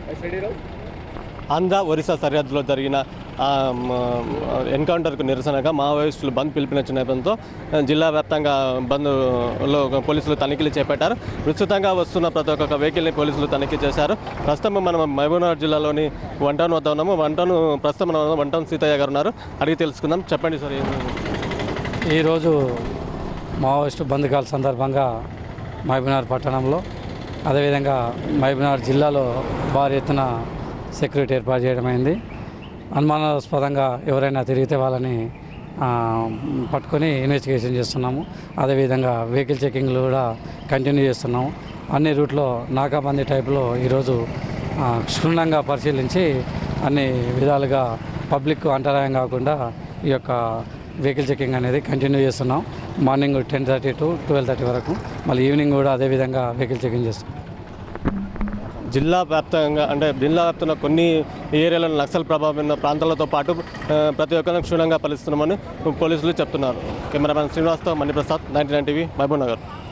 ఆంధ్ర ఒరిస్సా సరిహద్దులో జరిగిన ఎన్కౌంటర్కు నిరసనగా మావోయిస్టులు బంద్ పిలుపునిచ్చిన నేపథ్యంతో జిల్లా వ్యాప్తంగా బంద్లో పోలీసులు తనిఖీలు చేపట్టారు. విస్తృతంగా వస్తున్న ప్రతి ఒక్క వెహికల్ని పోలీసులు తనిఖీ చేశారు. ప్రస్తుతం మనం మహబూబ్నగర్ జిల్లాలోని వన్ టౌన్ వద్ద ఉన్నాము. ప్రస్తుతం మనం వన్ టౌన్ సీతయ్య గారు ఉన్నారు, అడిగి తెలుసుకుందాం. చెప్పండి సార్. ఈరోజు మావోయిస్టు బంద్ కాల్ సందర్భంగా మహబూబ్నగర్ పట్టణంలో అదేవిధంగా మహబూబ్నగర్ జిల్లాలో భారీ ఎత్తున సెక్యూరిటీ ఏర్పాటు చేయడమైంది. అనుమానాస్పదంగా ఎవరైనా తిరిగితే వాళ్ళని పట్టుకొని ఇన్వెస్టిగేషన్ చేస్తున్నాము. అదేవిధంగా వెహికల్ చెకింగ్లు కూడా కంటిన్యూ చేస్తున్నాము. అన్ని రూట్లో నాకాబందీ టైపులో ఈరోజు క్షుణ్ణంగా పరిశీలించి అన్ని విధాలుగా పబ్లిక్ అంతరాయం కాకుండా ఈ యొక్క వెహికల్ చెకింగ్ అనేది కంటిన్యూ చేస్తున్నాం. మార్నింగ్ 10:30 to 12:30 వరకు, మళ్ళీ ఈవినింగ్ కూడా అదేవిధంగా వెహికల్ చెకింగ్ చేస్తాం. జిల్లా వ్యాప్తంగా కొన్ని ఏరియాలో నక్సల్ ప్రభావం ఉన్న ప్రాంతాలతో పాటు ప్రతి ఒక్కరిని క్షుణ్ణంగా పరిస్తున్నామని పోలీసులు చెప్తున్నారు. కెమెరామెన్ శ్రీనివాస్తో మణిప్రసాద్, 99 టీవీ, మహబూబ్నగర్.